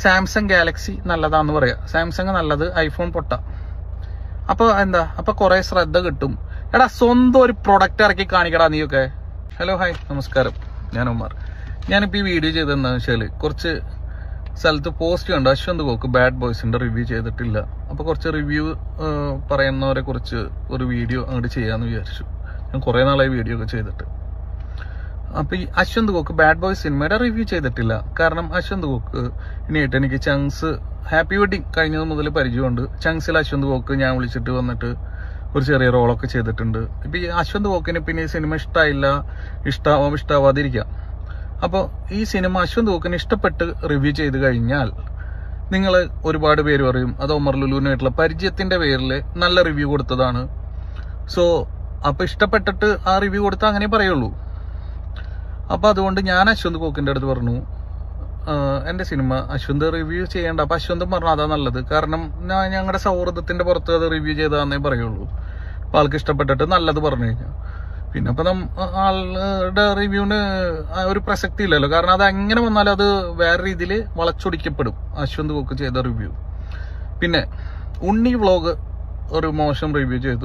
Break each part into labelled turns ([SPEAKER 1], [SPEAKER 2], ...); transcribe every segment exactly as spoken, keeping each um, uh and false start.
[SPEAKER 1] Samsung Galaxy നല്ലതാന്ന് പറയാ, Samsung നല്ലത്, ഐഫോൺ പൊട്ട. അപ്പൊ എന്താ, അപ്പൊ കുറെ ശ്രദ്ധ കിട്ടും. എടാ സ്വന്തം ഒരു പ്രൊഡക്റ്റ് ഇറക്കി കാണിക്കടാ നീയൊക്കെ. ഹലോ ഹായ് നമസ്കാരം, ഞാൻ ഉമാർ. ഞാനിപ്പോ ഈ വീഡിയോ ചെയ്തെന്താന്ന് വെച്ചാല്, കുറച്ച് സ്ഥലത്ത് പോസ്റ്റ് കണ്ടു, അശ്വന്ത് കോക്ക് ബാഡ് ബോയ്സിന്റെ റിവ്യൂ ചെയ്തിട്ടില്ല. അപ്പൊ കുറച്ച് റിവ്യൂ പറയുന്നവരെ കുറിച്ച് ഒരു വീഡിയോ അങ്ങോട്ട് ചെയ്യാന്ന് വിചാരിച്ചു. ഞാൻ കുറെ നാളായി വീഡിയോ ഒക്കെ ചെയ്തിട്ട്. അപ്പൊ ഈ അശ്വന്ത് കോക്ക് ബാഡ് ബോയ്സ് സിനിമയുടെ റിവ്യൂ ചെയ്തിട്ടില്ല. കാരണം അശ്വന്ത് കോക്ക് ഇനിയായിട്ട് എനിക്ക് ചങ്സ് ഹാപ്പി വെഡിങ് കഴിഞ്ഞത് മുതൽ പരിചയമുണ്ട്. ചങ്സിൽ അശ്വന്ത് കോക്ക് ഞാൻ വിളിച്ചിട്ട് വന്നിട്ട് ഒരു ചെറിയ റോളൊക്കെ ചെയ്തിട്ടുണ്ട്. ഇപ്പൊ ഈ അശ്വന്ത് കോക്കിന് പിന്നെ ഈ സിനിമ ഇഷ്ടമായില്ല, ഇഷ്ടാവാം ഇഷ്ടാവാതിരിക്കാം. അപ്പോൾ ഈ സിനിമ അശ്വന്ത് കോക്കിന് ഇഷ്ടപ്പെട്ട് റിവ്യൂ ചെയ്ത് കഴിഞ്ഞാൽ നിങ്ങൾ ഒരുപാട് പേര് പറയും അത് ഒമർ ലുലുവിനായിട്ടുള്ള പരിചയത്തിന്റെ പേരിൽ നല്ല റിവ്യൂ കൊടുത്തതാണ്. സോ അപ്പൊ ഇഷ്ടപ്പെട്ടിട്ട് ആ റിവ്യൂ കൊടുത്താൽ അങ്ങനെ പറയുള്ളൂ. അപ്പൊ അതുകൊണ്ട് ഞാൻ അശ്വന്ത് കോക്കിന്റെ അടുത്ത് പറഞ്ഞു, എന്റെ സിനിമ അശ്വന്ത് റിവ്യൂ ചെയ്യേണ്ട. അപ്പൊ അശ്വന്ത് പറഞ്ഞു അതാ നല്ലത്, കാരണം ഞാൻ ഞങ്ങളുടെ സൗഹൃദത്തിന്റെ പുറത്ത് അത് റിവ്യൂ ചെയ്താന്നേ പറയുള്ളൂ. അപ്പൊ ആൾക്ക് ഇഷ്ടപ്പെട്ടിട്ട് നല്ലത് പറഞ്ഞു കഴിഞ്ഞാൽ പിന്നെ അപ്പൊ ആളുടെ റിവ്യൂവിന് ഒരു പ്രസക്തി ഇല്ലല്ലോ. കാരണം അത് എങ്ങനെ വന്നാലും അത് വേറെ രീതിയിൽ വളച്ചൊടിക്കപ്പെടും അശ്വന്ത് കോക്ക് ചെയ്ത റിവ്യൂ. പിന്നെ ഉണ്ണി വ്ളോഗ് ഒരു മോശം റിവ്യൂ ചെയ്തു,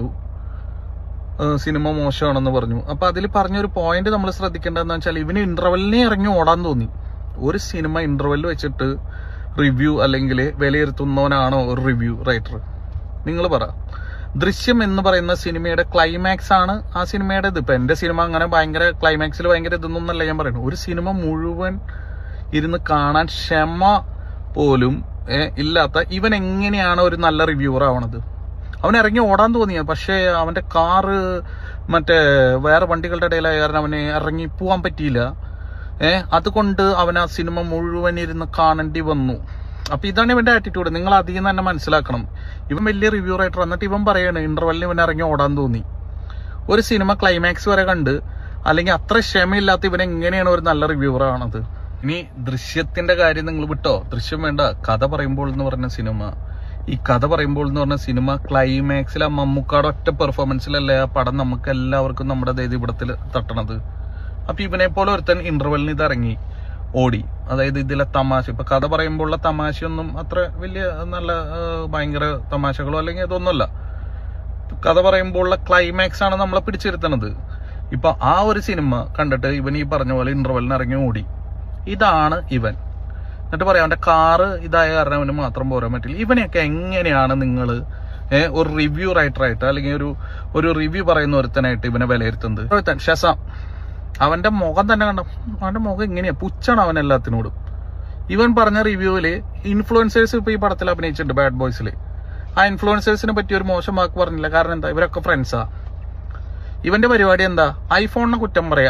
[SPEAKER 1] സിനിമ മോശമാണെന്ന് പറഞ്ഞു. അപ്പൊ അതിൽ പറഞ്ഞൊരു പോയിന്റ് നമ്മൾ ശ്രദ്ധിക്കേണ്ടതെന്ന് വെച്ചാൽ, ഇവന് ഇന്റർവെല്ലിനെ ഇറങ്ങി ഓടാൻ തോന്നി. ഒരു സിനിമ ഇന്റർവെല്ല് വെച്ചിട്ട് റിവ്യൂ അല്ലെങ്കിൽ വിലയിരുത്തുന്നവനാണോ ഒരു റിവ്യൂ റൈറ്റർ? നിങ്ങൾ പറ. ദൃശ്യം എന്ന് പറയുന്ന സിനിമയുടെ ക്ലൈമാക്സ് ആണ് ആ സിനിമയുടെ ഇത്. ഇപ്പൊ എന്റെ സിനിമ അങ്ങനെ ഭയങ്കര ക്ലൈമാക്സിൽ ഭയങ്കര ഇതൊന്നല്ല ഞാൻ പറയുന്നത്. ഒരു സിനിമ മുഴുവൻ ഇരുന്ന് കാണാൻ ക്ഷമ പോലും ഇല്ലാത്ത ഇവൻ എങ്ങനെയാണ് ഒരു നല്ല റിവ്യൂവർ ആവണത്? അവൻ ഇറങ്ങി ഓടാൻ തോന്നിയ, പക്ഷേ അവന്റെ കാറ് മറ്റേ വേറെ വണ്ടികളുടെ ഇടയിലായ കാരണം അവന് ഇറങ്ങി പോവാൻ പറ്റിയില്ല. ഏഹ് അതുകൊണ്ട് അവൻ ആ സിനിമ മുഴുവൻ ഇരുന്ന് കാണേണ്ടി വന്നു. അപ്പൊ ഇതാണ് ഇവന്റെ ആറ്റിറ്റ്യൂഡ്. നിങ്ങൾ അധികം തന്നെ മനസ്സിലാക്കണം. ഇവൻ വലിയ റിവ്യൂ റൈറ്റർ, എന്നിട്ട് ഇവൻ പറയാണ് ഇന്റർവെല്ലിന് ഇവൻ ഇറങ്ങി ഓടാൻ തോന്നി. ഒരു സിനിമ ക്ലൈമാക്സ് വരെ കണ്ട് അല്ലെങ്കിൽ അത്ര ക്ഷമയില്ലാത്ത ഇവൻ എങ്ങനെയാണ് ഒരു നല്ല റിവ്യൂവർ ആണത്? ഇനി ദൃശ്യത്തിന്റെ കാര്യം നിങ്ങൾ വിട്ടോ, ദൃശ്യം വേണ്ട. കഥ പറയുമ്പോൾ എന്ന് പറഞ്ഞ സിനിമ, ഈ കഥ പറയുമ്പോൾ എന്ന് പറഞ്ഞ സിനിമ ക്ലൈമാക്സിൽ ആ മമ്മൂക്കാട് ഒറ്റ പെർഫോമൻസിലല്ലേ ആ പടം നമുക്ക് എല്ലാവർക്കും നമ്മുടെ ദേദീപിടത്തിൽ തട്ടണത്. അപ്പൊ ഇവനെ പോലെ ഒരുത്തൻ ഇന്റർവെല്ലിന് ഇത് ഇറങ്ങി ഓടി. അതായത് ഇതിലെ തമാശ, ഇപ്പൊ കഥ പറയുമ്പോഴുള്ള തമാശയൊന്നും അത്ര വലിയ നല്ല ഭയങ്കര തമാശകളോ അല്ലെങ്കിൽ ഇതൊന്നുമല്ല. കഥ പറയുമ്പോഴുള്ള ക്ലൈമാക്സ് ആണ് നമ്മളെ പിടിച്ചിരുത്തണത്. ഇപ്പൊ ആ ഒരു സിനിമ കണ്ടിട്ട് ഇവൻ ഈ പറഞ്ഞ പോലെ ഇന്റർവെല്ലിന് ഇറങ്ങി ഓടി. ഇതാണ് ഇവൻ. എന്നിട്ട് പറയാം അവന്റെ കാറ് ഇതായ കാരണം അവന് മാത്രം പോരാൻ പറ്റില്ല. ഇവനെയൊക്കെ എങ്ങനെയാണ് നിങ്ങൾ ഒരു റിവ്യൂ റൈറ്ററായിട്ട് അല്ലെങ്കിൽ ഒരു ഒരു റിവ്യൂ പറയുന്ന ഒരുത്തനായിട്ട് ഇവനെ വിലയിരുത്തുന്നത്? ഷസാം, അവന്റെ മുഖം തന്നെ കണ്ട, അവന്റെ മുഖം ഇങ്ങനെയാ, പുച്ഛാണ് അവൻ എല്ലാത്തിനോടും. ഇവൻ പറഞ്ഞ റിവ്യൂവില് ഇൻഫ്ലുവൻസേഴ്സ് ഇപ്പൊ ഈ പടത്തിൽ അഭിനയിച്ചിട്ടുണ്ട് ബാഡ് ബോയ്സിൽ. ആ ഇൻഫ്ലുവൻസേഴ്സിനെ പറ്റി ഒരു മോശം വാക്ക് പറഞ്ഞില്ല. കാരണം എന്താ, ഇവരൊക്കെ ഫ്രണ്ട്സാ. ഇവന്റെ പരിപാടി എന്താ, ഐഫോണിനെ കുറ്റം പറയാ,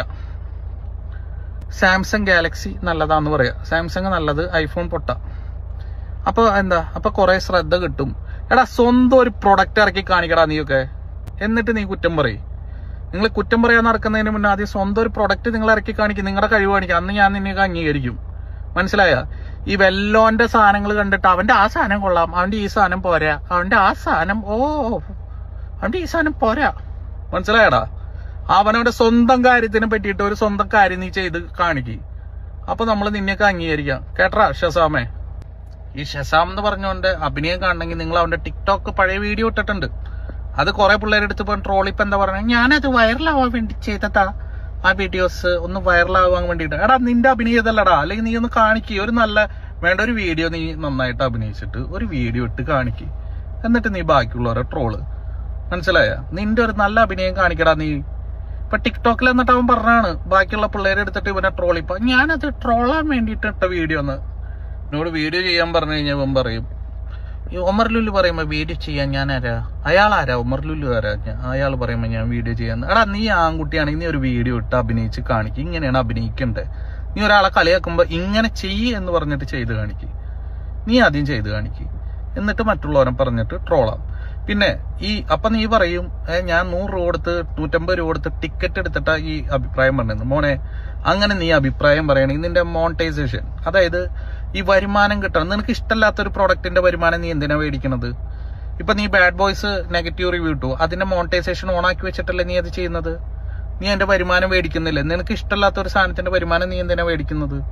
[SPEAKER 1] സാംസങ് ഗാലക്സി നല്ലതാന്ന് പറയാ, സാംസങ് നല്ലത്, ഐഫോൺ പൊട്ട. അപ്പൊ എന്താ, അപ്പൊ കുറെ ശ്രദ്ധ കിട്ടും. എടാ സ്വന്തം ഒരു പ്രൊഡക്റ്റ് ഇറക്കി കാണിക്കടാ നീയൊക്കെ, എന്നിട്ട് നീ കുറ്റം പറയും. നിങ്ങൾ കുറ്റം പറയാൻ നടക്കുന്നതിന് മുന്നേ ആദ്യം സ്വന്തം ഒരു പ്രൊഡക്റ്റ് നിങ്ങൾ ഇറക്കി കാണിക്കും, നിങ്ങളുടെ കഴിവ് കാണിക്കും. അന്ന് ഞാൻ നിന്നെ അംഗീകരിക്കും. മനസ്സിലായ? ഈ വെല്ലോന്റെ സാധനങ്ങൾ കണ്ടിട്ട് അവന്റെ ആ സാധനം കൊള്ളാം, അവന്റെ ഈ സാധനം പോരാ, അവന്റെ ആ സാധനം ഓ അവന്റെ ഈ സാധനം പോരാ, മനസ്സിലായടാ? അവനവന്റെ സ്വന്തം കാര്യത്തിനെ പറ്റിയിട്ട് ഒരു സ്വന്തം കാര്യം നീ ചെയ്ത് കാണിക്കും. അപ്പൊ നമ്മൾ നിന്നെയൊക്കെ അംഗീകരിക്കാം. കേട്ടറാ ഷസാമേ? ഈ ഷസാം എന്ന് പറഞ്ഞോണ്ട് അഭിനയം കാണണമെങ്കിൽ നിങ്ങൾ അവന്റെ ടിക്ടോക്ക് പഴയ വീഡിയോ ഇട്ടിട്ടുണ്ട്. അത് കുറെ പിള്ളേരെടുത്ത് ഇപ്പൊ ട്രോളി ഇപ്പൊ എന്താ പറഞ്ഞ, ഞാനത് വൈറലാവാൻ വേണ്ടി ചെയ്തതാ, ആ വീഡിയോസ് ഒന്ന് വൈറലാവാൻ വേണ്ടിട്ട്. എടാ നിന്റെ അഭിനയതല്ലടാ, അല്ലെങ്കിൽ നീ ഒന്ന് കാണിക്കുക. ഒരു നല്ല വേണ്ട ഒരു വീഡിയോ നീ നന്നായിട്ട് അഭിനയിച്ചിട്ട് ഒരു വീഡിയോ ഇട്ട് കാണിക്കുക. എന്നിട്ട് നീ ബാക്കിയുള്ളവരെ ട്രോള്. മനസ്സിലായ? നിന്റെ ഒരു നല്ല അഭിനയം കാണിക്കടാ നീ. ഇപ്പൊ ടിക്ടോക്കിൽ എന്നിട്ട് അവൻ പറഞ്ഞാണ് ബാക്കിയുള്ള പിള്ളേരെ എടുത്തിട്ട് ഇവനെ ട്രോളി. ഇപ്പൊ ഞാനത് ട്രോളാൻ വേണ്ടിട്ട് ഇട്ട വീഡിയോ എന്ന് എന്നോട് വീഡിയോ ചെയ്യാൻ പറഞ്ഞു കഴിഞ്ഞാൽ ഇവൻ പറയും, ഈ ഒമർ ലുലു പറയുമ്പോ വീഡിയോ ചെയ്യാൻ ഞാൻ ആരാ, അയാൾ ആരാ, ഒമർ ലുലു ആരാ, അയാൾ പറയുമ്പോ ഞാൻ വീഡിയോ ചെയ്യാൻ. എടാ നീ ആൺകുട്ടിയാണെങ്കിൽ നീ ഒരു വീഡിയോ ഇട്ട് അഭിനയിച്ച് കാണിക്കും. ഇങ്ങനെയാണ് അഭിനയിക്കണ്ടേ. നീ ഒരാളെ കളിയാക്കുമ്പോ ഇങ്ങനെ ചെയ്യ് എന്ന് പറഞ്ഞിട്ട് ചെയ്ത് കാണിക്കും. നീ ആദ്യം ചെയ്ത് കാണിക്കും, എന്നിട്ട് മറ്റുള്ളവരെ പറഞ്ഞിട്ട് ട്രോളാം. പിന്നെ ഈ അപ്പൊ നീ പറയും ഞാൻ നൂറ് രൂപ കൊടുത്ത് നൂറ്റമ്പത് രൂപ കൊടുത്ത് ടിക്കറ്റ് എടുത്തിട്ടാ ഈ അഭിപ്രായം പറഞ്ഞത്. മോനെ, അങ്ങനെ നീ അഭിപ്രായം പറയണെങ്കിൽ നിന്റെ മോണിറ്റൈസേഷൻ, അതായത് ഈ വരുമാനം കിട്ടണം. നിനക്ക് ഇഷ്ടമല്ലാത്തൊരു പ്രോഡക്റ്റിന്റെ വരുമാനം നീ എന്തിനാ മേടിക്കണത്? ഇപ്പൊ നീ ബാഡ് ബോയ്സ് നെഗറ്റീവ് റിവ്യൂ ഇട്ടു, അതിന്റെ മോണിറ്റൈസേഷൻ ഓൺ ആക്കി വെച്ചിട്ടല്ലേ നീ അത് ചെയ്യുന്നത്? നീ എന്റെ വരുമാനം മേടിക്കുന്നില്ലേ? നിനക്ക് ഇഷ്ടമല്ലാത്ത ഒരു സാധനത്തിന്റെ വരുമാനം നീ എന്തിനാ മേടിക്കുന്നത്?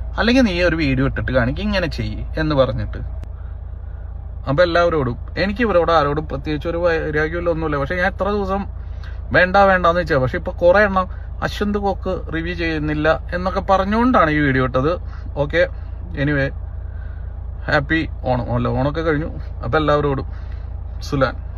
[SPEAKER 1] അല്ലെങ്കിൽ നീ ഒരു വീഡിയോ ഇട്ടിട്ട് കാണിക്കും ഇങ്ങനെ ചെയ്യ് എന്ന് പറഞ്ഞിട്ട്. അപ്പൊ എല്ലാവരോടും, എനിക്ക് ഇവരോട് ആരോടും പ്രത്യേകിച്ച് ഒരു വൈരാഗ്യമല്ലോ ഒന്നുമില്ല. പക്ഷെ ഞാൻ എത്ര ദിവസം വേണ്ട വേണ്ടെന്ന് വെച്ചാൽ, പക്ഷെ ഇപ്പൊ കുറെ എണ്ണം അശ്വന്ത് കോക്ക് റിവ്യൂ ചെയ്യുന്നില്ല എന്നൊക്കെ പറഞ്ഞുകൊണ്ടാണ് ഈ വീഡിയോ ഇട്ടത്. Okay, anyway happy Onam. അല്ല, ഓണമൊക്കെ കഴിഞ്ഞു. അപ്പൊ എല്ലാവരോടും സുലാൻ.